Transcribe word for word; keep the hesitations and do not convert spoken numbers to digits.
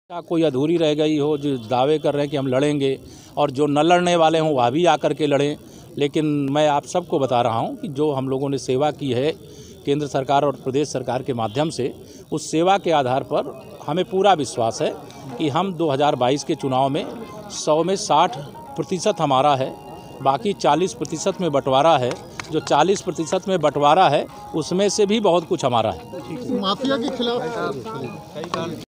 कोई अधूरी रह गई हो, जो दावे कर रहे हैं कि हम लड़ेंगे और जो न लड़ने वाले हों वह भी आकर के लड़ें। लेकिन मैं आप सबको बता रहा हूं कि जो हम लोगों ने सेवा की है केंद्र सरकार और प्रदेश सरकार के माध्यम से, उस सेवा के आधार पर हमें पूरा विश्वास है कि हम दो हज़ार बाईस के चुनाव में सौ में साठ प्रतिशत हमारा है, बाकी चालीस प्रतिशत में बंटवारा है। जो चालीस प्रतिशत में बंटवारा है उसमें से भी बहुत कुछ हमारा है। माफिया के खिलाफ